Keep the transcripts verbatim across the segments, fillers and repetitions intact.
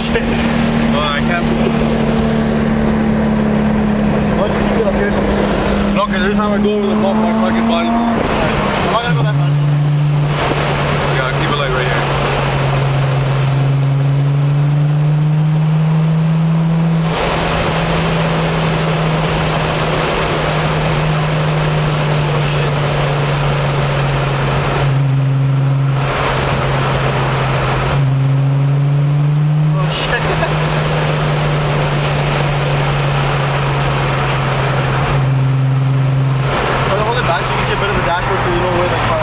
shit. Well, I can't. Why don't you keep it up here or something? No, because every time I go over the bump, my fucking body moves. I'm not gonna go that fast. Yeah, keep it like right here. Dashboard so you know where the car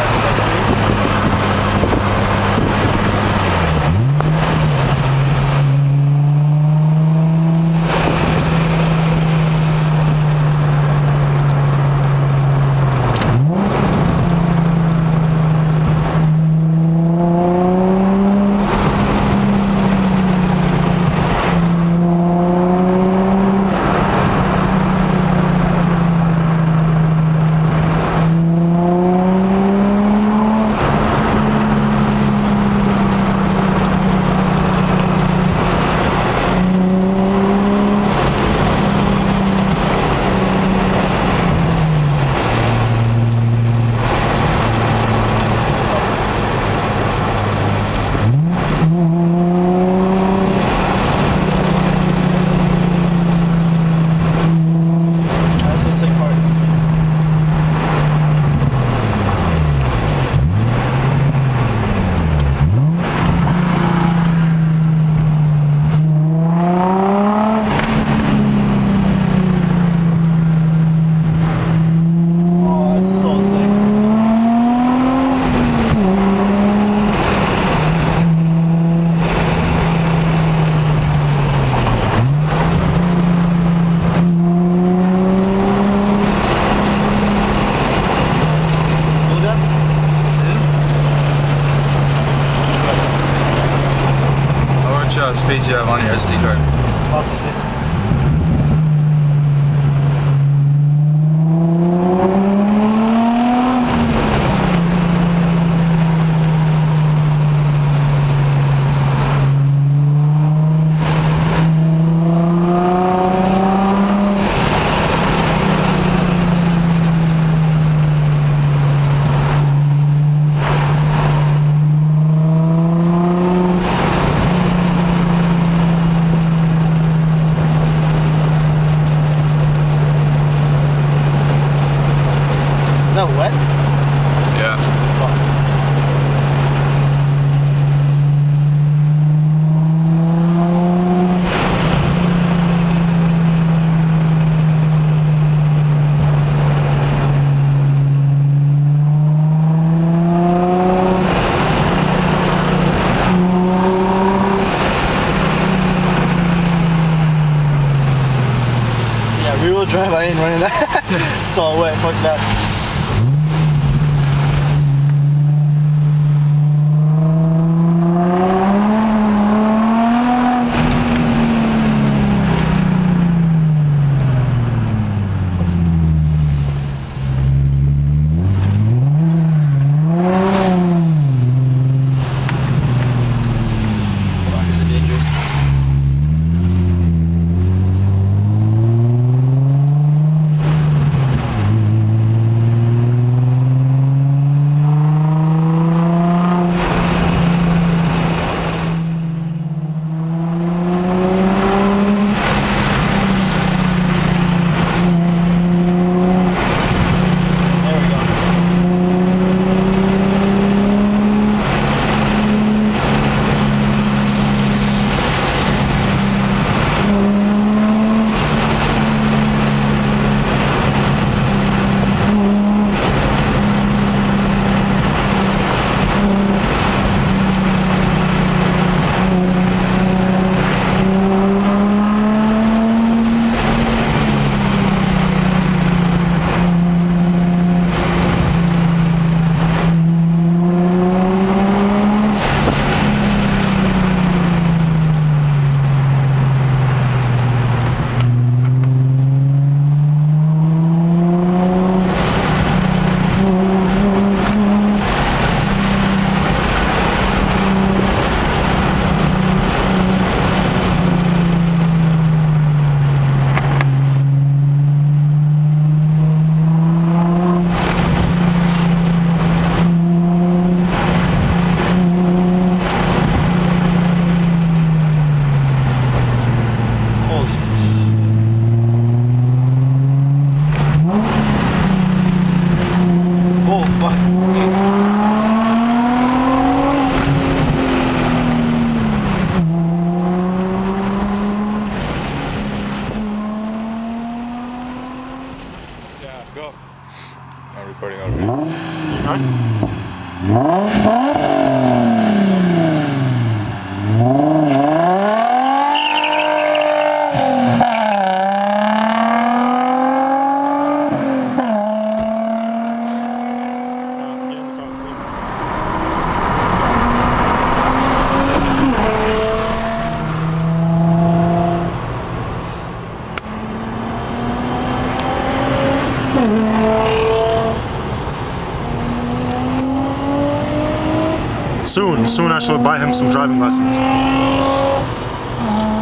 space you have on your S D card? Lots of space. Is that wet? Yeah. Yeah, rear-wheel drive, I ain't running that. It's all wet, fuck that. Soon, soon I shall buy him some driving lessons.